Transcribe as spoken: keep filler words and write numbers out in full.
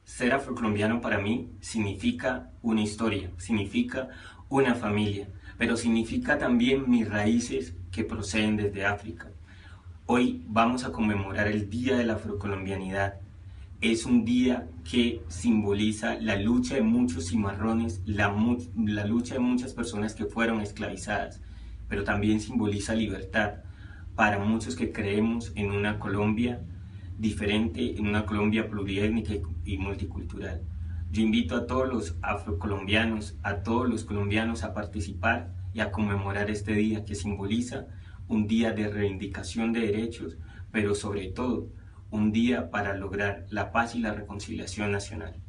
Ser afrocolombiano para mí significa una historia, significa una familia, pero significa también mis raíces que proceden desde África. Hoy vamos a conmemorar el Día de la Afrocolombianidad. Es un día que simboliza la lucha de muchos cimarrones, la, la lucha de muchas personas que fueron esclavizadas, pero también simboliza libertad para muchos que creemos en una Colombia diferente, en una Colombia pluriétnica y multicultural. Yo invito a todos los afrocolombianos, a todos los colombianos a participar y a conmemorar este día que simboliza un día de reivindicación de derechos, pero sobre todo un día para lograr la paz y la reconciliación nacional.